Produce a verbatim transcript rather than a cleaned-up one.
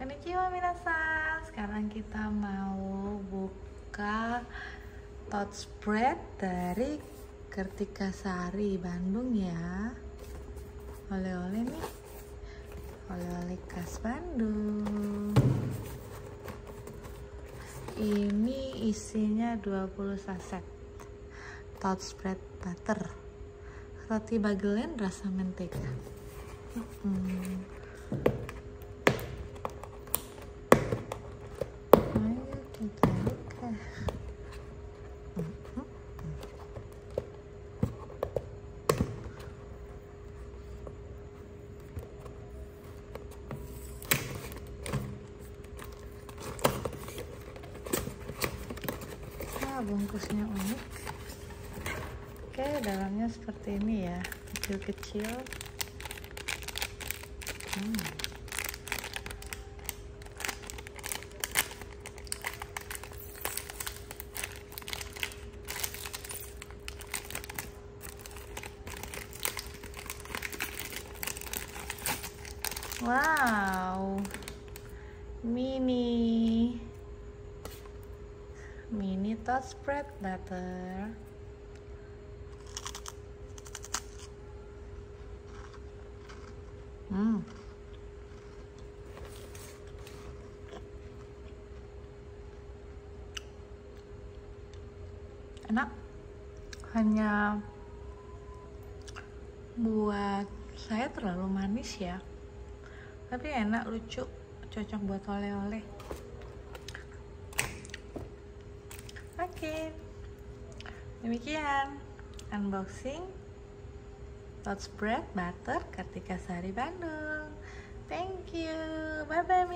Konnichiwa minasan. Sekarang kita mau buka tots bread dari Kartika Sari Bandung ya. Oleh-oleh nih, oleh-oleh khas Bandung. Ini isinya dua puluh saset tots bread butter, roti bagelen rasa mentega. hmm. Ayo kita buka. Nah, bungkusnya unik. Oke, dalamnya seperti ini ya, kecil-kecil. Hmm. Wow, mini mini tots bread butter. Hmm. Enak. Hanya buat saya terlalu manis ya. Tapi enak, lucu, cocok buat oleh-oleh. Oke, demikian unboxing tots bread butter Kartika Sari Bandung. Thank you, bye bye.